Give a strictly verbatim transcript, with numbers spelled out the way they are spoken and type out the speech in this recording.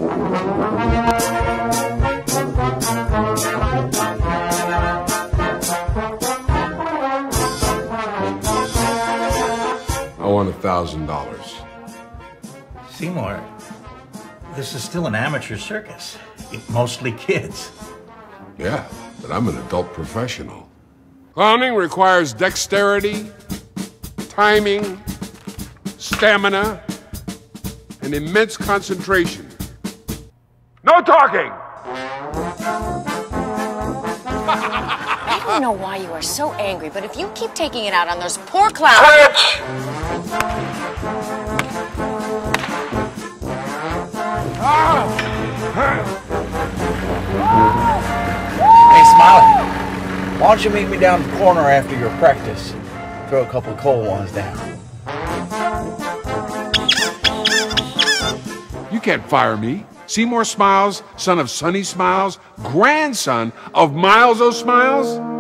I want a thousand dollars. Seymour, this is still an amateur circus. Mostly kids. Yeah, but I'm an adult professional. Clowning requires dexterity, timing, stamina, and immense concentration. No talking! I don't know why you are so angry, but if you keep taking it out on those poor clowns... Hey, Smiley, why don't you meet me down the corner after your practice? Throw a couple of cold ones down. You can't fire me. Seymour Smiles, son of Sonny Smiles, grandson of Miles O. Smiles?